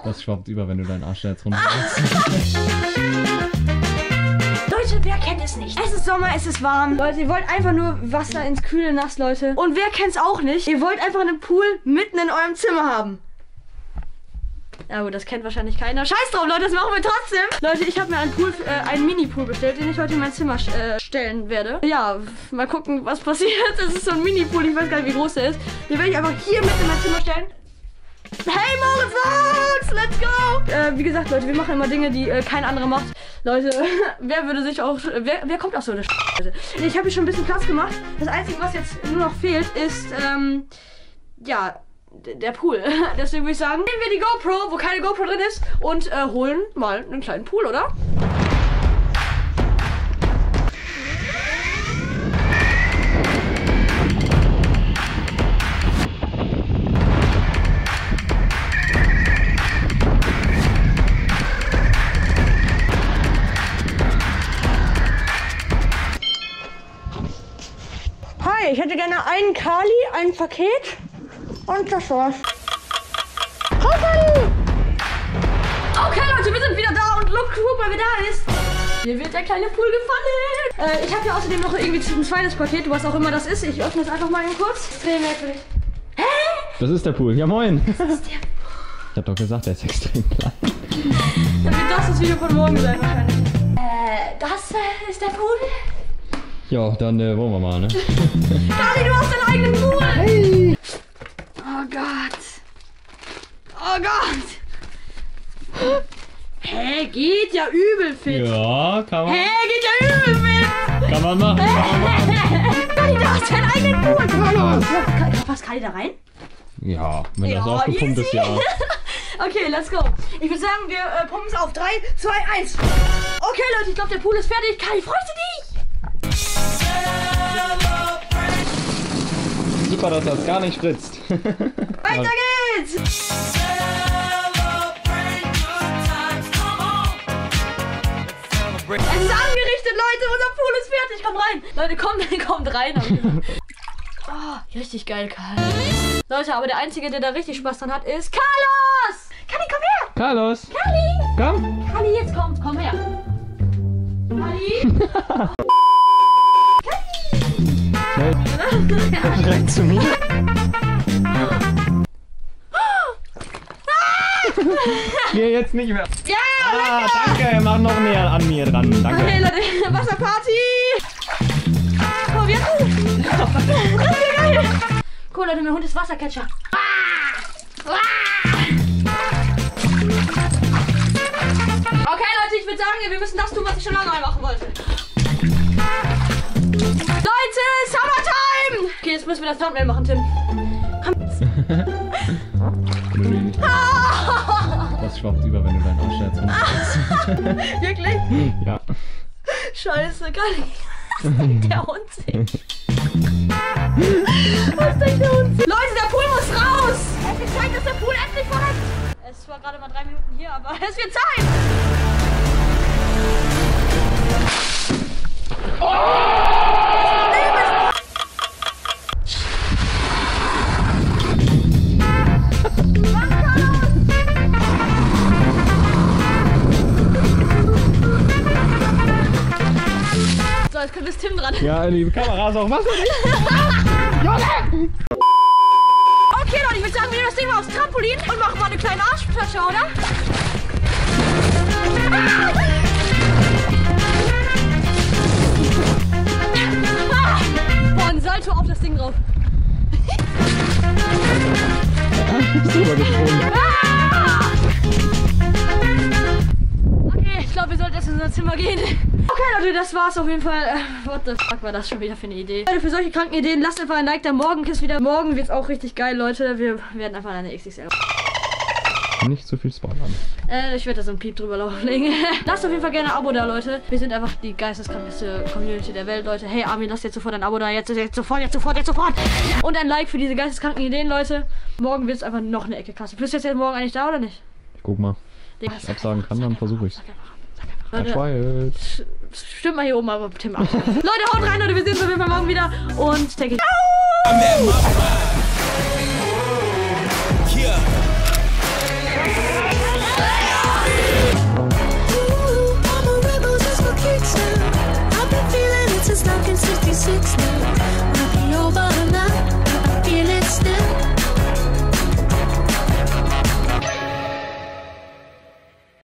Das schwappt über, wenn du deinen Arsch jetzt runterlässt. Leute, wer kennt es nicht? Es ist Sommer, es ist warm. Leute, ihr wollt einfach nur Wasser ins kühle Nass, Leute. Und wer kennt es auch nicht? Ihr wollt einfach einen Pool mitten in eurem Zimmer haben. Ja gut, das kennt wahrscheinlich keiner. Scheiß drauf, Leute, das machen wir trotzdem. Leute, ich habe mir einen Mini-Pool bestellt, den ich heute in mein Zimmer stellen werde. Ja, mal gucken, was passiert. Das ist so ein Mini-Pool, ich weiß gar nicht, wie groß der ist. Den werde ich einfach hier mitten in mein Zimmer stellen. Hey Moritz, let's go! Wie gesagt, Leute, wir machen immer Dinge, die kein anderer macht. Leute, wer würde sich auch... Wer kommt auf so eine Scheiße? Ich habe hier schon ein bisschen Platz gemacht. Das Einzige, was jetzt nur noch fehlt, ist, ja, der Pool. Deswegen würde ich sagen, nehmen wir die GoPro, wo keine GoPro drin ist, und holen mal einen kleinen Pool, oder? Hi, ich hätte gerne einen Kali, ein Paket und das war's. Hi Kali! Okay Leute, wir sind wieder da und guck mal, wer da ist. Mir wird der kleine Pool gefallen. Ich habe hier außerdem noch irgendwie ein zweites Paket, was auch immer das ist. Ich öffne es einfach mal kurz. Extrem merkwürdig. Hä? Das ist der Pool. Ja moin. Das ist der Pool. Ich hab doch gesagt, der ist extrem klein. Dann wird das Video von morgen sein wahrscheinlich. Das ist der Pool. Ja, dann wollen wir mal, ne? Kali, du hast deinen eigenen Pool! Hey. Oh Gott! Oh Gott! Hä, geht ja übel fit! Ja, kann man. Hä, geht ja übel fit! Kann man machen. Kali, du hast deinen eigenen Pool! Passt Kali da rein? Ja, wenn das aufgepumpt ist, ja. Okay, let's go. Ich würde sagen, wir pumpen es auf. 3, 2, 1. Okay, Leute, ich glaube, der Pool ist fertig. Kali, freust du dich? Super, dass das gar nicht spritzt. Weiter geht's! Es ist angerichtet, Leute! Unser Pool ist fertig! Kommt rein! Leute, kommt rein! Oh, richtig geil, Karl. Leute, aber der Einzige, der da richtig Spaß dran hat, ist Carlos! Kali, komm her! Carlos! Kali! Komm! Kali, jetzt komm her! Kali! Direkt zu mir. Mir jetzt nicht mehr. Ja, danke, mach noch näher an mir dran. Danke. okay, Leute, Wasserparty! Oh, wie geil! Cool, Leute, mein Hund ist Wassercatcher. Okay, Leute, ich würde sagen, wir müssen das tun, was ich schon lange mal machen wollte. Leute, Summertime! Okay, jetzt müssen wir das Thumbnail machen, Tim. Das schwappt über, wenn du deinen Arsch jetzt runterlässt. Wirklich? Ja. Scheiße, gar nicht. Was denkt der Hund sich? Was denkt der Hund sich? Leute, der Pool muss raus! Es wird Zeit, dass der Pool endlich voran. Es war gerade mal 3 Minuten hier, aber es wird Zeit! So, jetzt kommt das Tim dran. Ja, die Kamera ist auch Wasser. Okay, Leute, ich würde sagen, wir nehmen das Ding mal aufs Trampolin und machen mal eine kleine Arschtasche, oder? Boah, ein Salto auf das Ding drauf. Super gesprungen. Okay, ich glaube, wir sollten jetzt in unser Zimmer gehen. Okay, Leute, das war's auf jeden Fall. What the fuck war das schon wieder für eine Idee? Leute, für solche kranken Ideen lasst einfach ein Like da. Morgen wird's auch richtig geil, Leute. Wir werden einfach eine XXL. Nicht zu viel spoilern. Ich werde da so ein Piep drüber legen. Lasst auf jeden Fall gerne ein Abo da, Leute. Wir sind einfach die geisteskrankeste Community der Welt, Leute. Hey, Armin, lasst jetzt sofort ein Abo da. Jetzt sofort. Und ein Like für diese geisteskranken Ideen, Leute. Morgen wird es einfach noch eine Ecke krasser. Bist du jetzt morgen eigentlich da oder nicht? Ich guck mal. Wenn ich absagen kann, dann versuche ich's. Leute, stimmt mal hier oben aber Tim ab. Leute, haut rein, Leute. Wir sehen uns auf jeden Fall morgen wieder. Und denke ich.